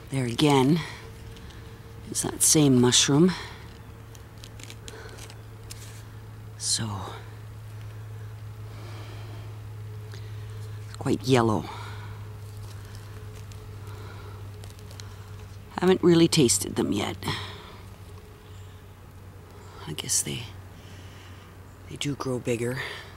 There again is that same mushroom. So, it's quite yellow. Haven't really tasted them yet. I guess they do grow bigger.